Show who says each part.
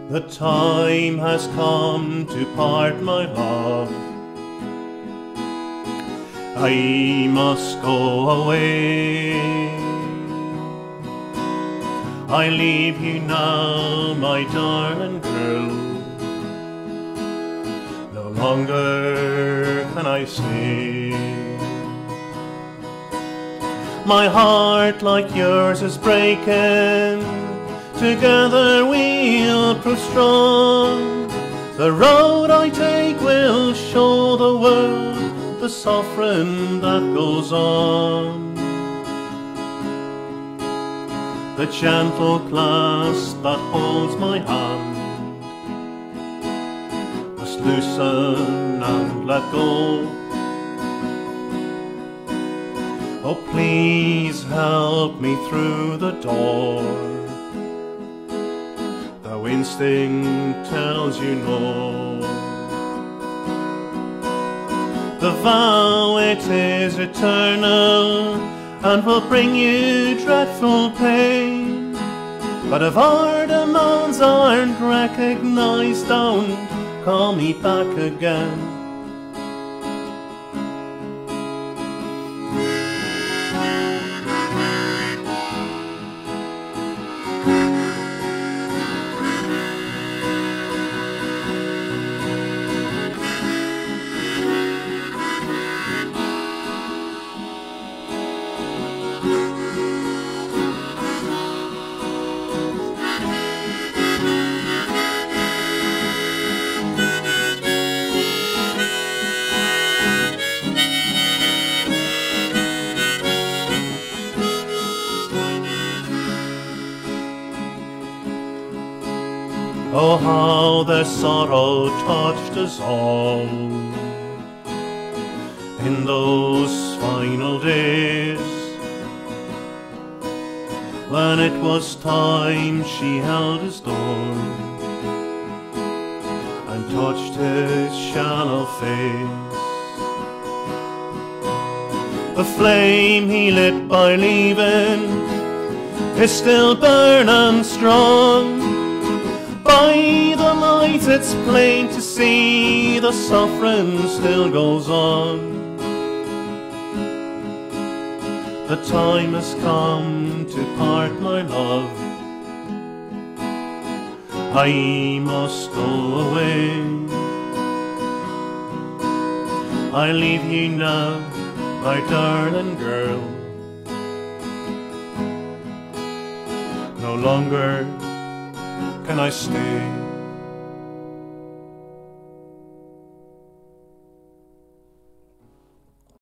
Speaker 1: The time has come to part, my love. I must go away. I leave you now, my darling girl. No longer can I stay. My heart like yours is breaking. Together we'll prove strong. The road I take will show the world the suffering that goes on. The gentle clasp that holds my hand must loosen and let go. Oh, please help me through the door. Though instinct tells you no. The vow, it is eternal and will bring you dreadful pain. But if our demands aren't recognized, don't call me back again. Oh, how their sorrow touched us all in those final days, when it was time she held his door and touched his shallow face. The flame he lit by leaving is still burning strong. By the light it's plain to see the suffering still goes on. The time has come to part, my love. I must go away. I leave you now, my darling girl. No longer can I stay.